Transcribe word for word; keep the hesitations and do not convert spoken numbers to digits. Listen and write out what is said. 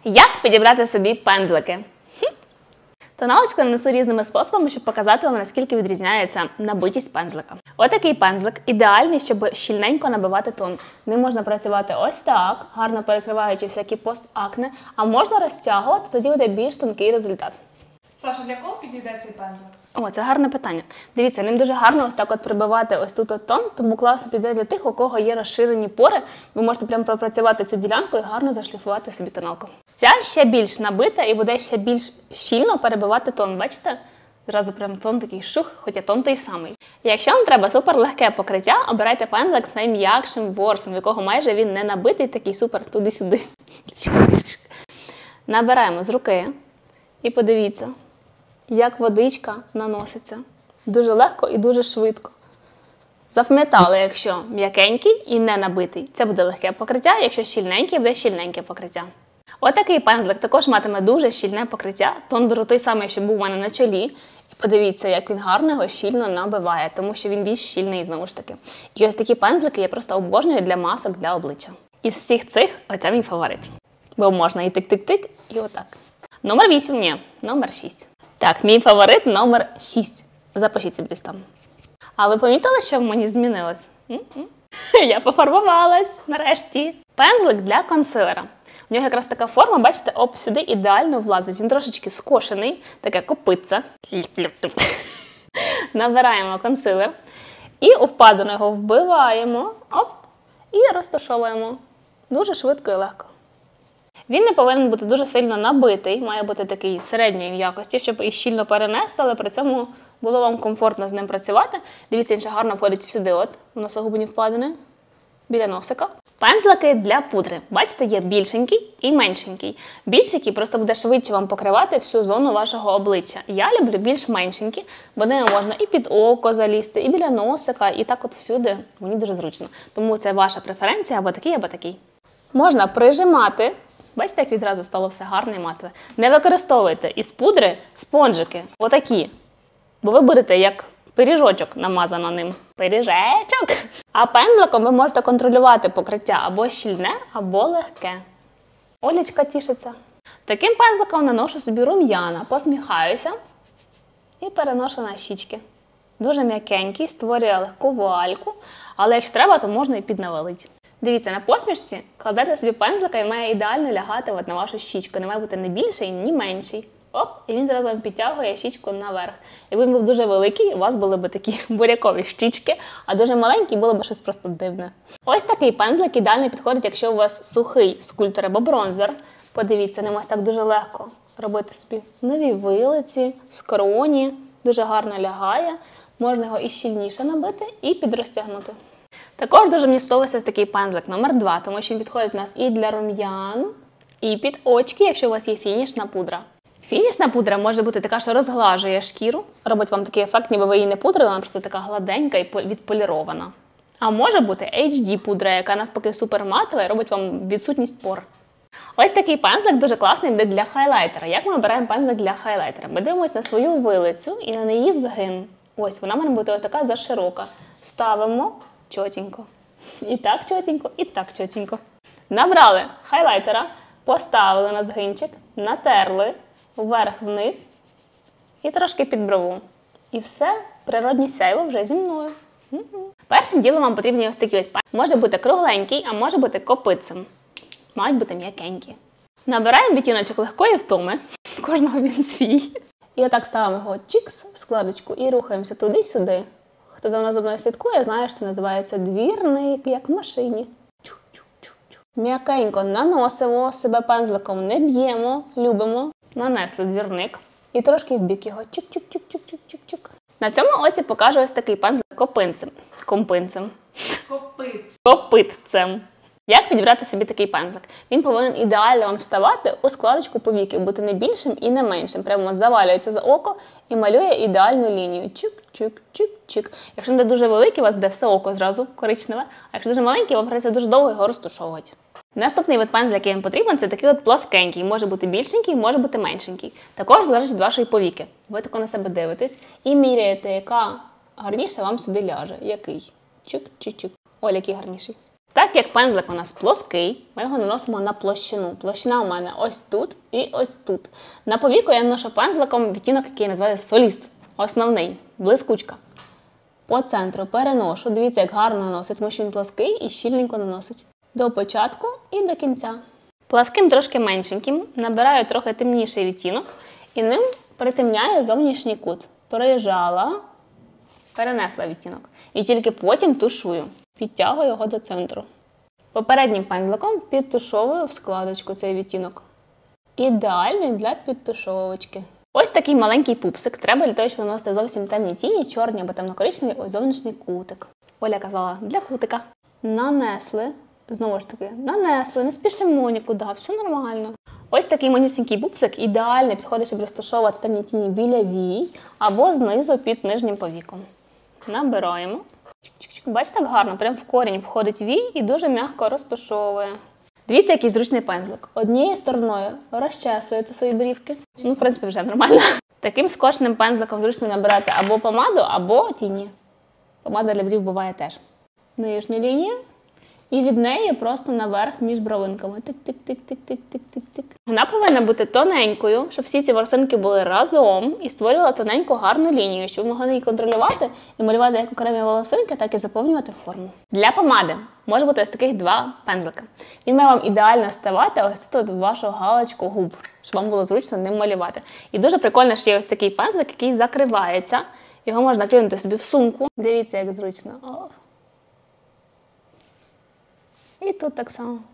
Як підібрати собі пензлики? Хм. Тоналочку нанесу різними способами, щоб показати вам, наскільки відрізняється набитість пензлика. Отакий пензлик ідеальний, щоб щільненько набивати тон. Ним можна працювати ось так, гарно перекриваючи всякі постакне, а можна розтягувати, тоді буде більш тонкий результат. Саша, для кого підійде цей пензлик? О, це гарне питання. Дивіться, ним дуже гарно ось так от прибивати ось тут от тон, тому класно піде для тих, у кого є розширені пори. Ви можете прямо пропрацювати цю ділянку і гарно зашліфувати собі тоналку. Ця ще більш набита і буде ще більш щільно перебивати тон. Бачите? Зразу прям тон такий шух, хоча тон той самий. Якщо вам треба супер легке покриття, обирайте пензлик з найм'якшим ворсом, в якого майже він не набитий, такий супер туди-сюди. Набираємо з руки і подивіться, як водичка наноситься. Дуже легко і дуже швидко. Запам'ятали, якщо м'якенький і не набитий, це буде легке покриття, якщо щільненький, буде щільненьке покриття. Отакий пензлик також матиме дуже щільне покриття. Тон беру той самий, що був у мене на чолі. І подивіться, як він гарно його щільно набиває, тому що він більш щільний, знову ж таки. І ось такі пензлики я просто обожнюю для масок, для обличчя. Із всіх цих, оце мій фаворит. Бо можна і тик-тик-тик, і отак. Номер вісім, ні, номер шість. Так, мій фаворит номер шість. Запишіть собі там. А ви помітили, що в мені змінилось? Я пофарбувалась, нарешті. Пензлик для консилера. У нього якраз така форма, бачите, оп, сюди ідеально влазить. Він трошечки скошений, таке копитце. Набираємо консилер. І у впадину його вбиваємо, оп, і розташовуємо. Дуже швидко і легко. Він не повинен бути дуже сильно набитий, має бути такий середньої якості, щоб і щільно перенести, але при цьому було вам комфортно з ним працювати. Дивіться, він ще гарно входить сюди, от, в носогубні впадини, біля носика. Пензлики для пудри. Бачите, є більшенький і меншенький. Більшенький просто буде швидше вам покривати всю зону вашого обличчя. Я люблю більш меншенькі, бо ними можна і під око залізти, і біля носика, і так от всюди. Мені дуже зручно. Тому це ваша преференція, або такий, або такий. Можна прижимати. Бачите, як відразу стало все гарне і матове. Не використовуйте із пудри спонжики. Отакі. Бо ви будете як пиріжочок намазано ним. Пиріжечок! А пензликом ви можете контролювати покриття або щільне, або легке. Олічка тішиться. Таким пензликом наношу собі рум'яна, посміхаюся і переношу на щічки. Дуже м'якенький, створює легку вуальку, але якщо треба, то можна і піднавалити. Дивіться, на посмішці кладете собі пензлика і має ідеально лягати от на вашу щічку. Не має бути ні більший, ні менший. Оп, і він зразу вам підтягує щічку наверх. Якби він був дуже великий, у вас були б такі бурякові щічки, а дуже маленький було б щось просто дивне. Ось такий пензлик ідеально підходить, якщо у вас сухий скульптор або бронзер. Подивіться, ним ось так дуже легко робити собі нові вилиці, скроні. Дуже гарно лягає. Можна його і щільніше набити, і підрозтягнути. Також дуже мені сподобався такий пензлик номер два, тому що він підходить у нас і для рум'ян, і під очки, якщо у вас є фінішна пудра. Фінішна пудра може бути така, що розглажує шкіру, робить вам такий ефект, ніби ви її не пудрили, вона просто така гладенька і відполірована. А може бути ейч ді пудра, яка навпаки супер матова і робить вам відсутність пор. Ось такий пензлик дуже класний буде для хайлайтера. Як ми обираємо пензлик для хайлайтера? Ми дивимося на свою вилицю і на неї згин. Ось, вона має бути ось така заширока. Ставимо чотенько. І так чотенько, і так чотенько. Набрали хайлайтера, поставили на згинчик, натерли вверх-вниз і трошки під брову. І все, природні сяйво вже зі мною. Угу. Першим ділом вам потрібні ось такі ось пензлики. Може бути кругленький, а може бути копитцем. Мають бути м'якенькі. Набираємо відтіночок легкої втоми. Кожного він свій. І отак ставимо його чікс в складочку і рухаємося туди-сюди. Хто давно за мною слідкує, знає, що це називається двірник, як в машині. М'якенько наносимо, себе пензликом не б'ємо, любимо. Нанесли двірник і трошки в бік його. Чик-чик-чик-чик-чик-чик. На цьому оці покажу ось такий пензлик копинцем. Компинцем. Копиць. Копитцем. Як підібрати собі такий пензлик? Він повинен ідеально вам вставати у складочку повіків, бути не більшим і не меншим. Прямо завалюється за око і малює ідеальну лінію. Чик-чик-чик-чик. Якщо не дуже великий, у вас буде все око зразу коричневе, а якщо дуже маленький, вам придеться дуже довго його розтушовувати. Наступний вид пензля, який вам потрібен, це такий от плоскенький. Може бути більшенький, може бути меншенький. Також залежить від вашої повіки. Ви тако на себе дивитесь і міряєте, яка гарніше вам сюди ляже. Який? Чик-чик-чик. Ой, який гарніший. Так як пензлик у нас плоский, ми його наносимо на площину. Площина у мене ось тут і ось тут. На повіку я наношу пензликом відтінок, який я називаю соліст. Основний, блискучка. По центру переношу. Дивіться, як гарно наносить, тому що він плоский і щільненько наносить. До початку і до кінця. Пласким трошки меншеньким набираю трохи темніший відтінок і ним притемняю зовнішній кут. Проїжджала, перенесла відтінок. І тільки потім тушую. Підтягую його до центру. Попереднім пензликом підтушовую в складочку цей відтінок. Ідеальний для підтушовочки. Ось такий маленький пупсик. Треба для того, щоб наносити зовсім темні тіні, чорні або темно-коричневі, ось зовнішній кутик. Оля казала, для кутика. Нанесли. Знову ж таки, нанесли, не спішимо нікуди, все нормально. Ось такий манюсенький пупсик ідеально підходить, щоб розташовувати темні тіні біля вій або знизу під нижнім повіком. Набираємо. Бачите, як гарно, прямо в корінь входить вій і дуже м'яко розташовує. Дивіться, який зручний пензлик. Однією стороною розчесуєте свої брівки. Ну, в принципі, вже нормально. Таким скошеним пензликом зручно набирати або помаду, або тіні. Помада для брів буває теж. Нижня лінія. І від неї просто наверх між бровинками. Тик-тик-тик-тик-тик-тик-тик. Вона повинна бути тоненькою, щоб всі ці ворсинки були разом і створювала тоненьку гарну лінію, щоб ви могли її контролювати і малювати як окремі волосинки, так і заповнювати форму. Для помади може бути ось таких два пензлика. Він має вам ідеально ставати ось тут в вашу галочку губ, щоб вам було зручно ним малювати. І дуже прикольно, що є ось такий пензлик, який закривається. Його можна кинути собі в сумку. Дивіться, як зручно. О. І тут так само.